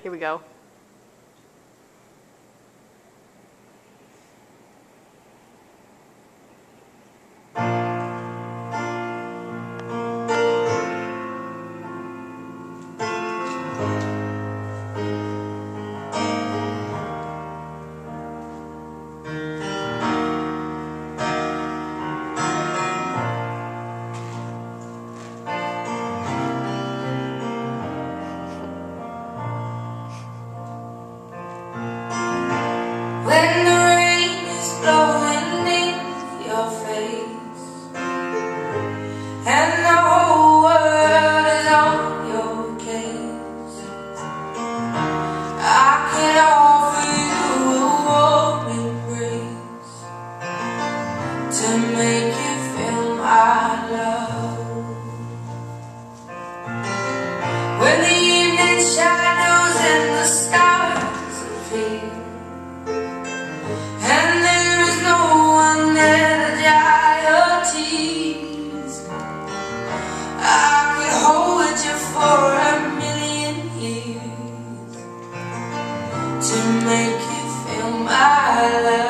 Here we go. When the rain is blowing in your face and the whole world is on your case, I can offer you a warm embrace to make you feel my love. When the evening shadows and the stars appear and there is no one there to dry your tears, I could hold you for 1,000,000 years to make you feel my love.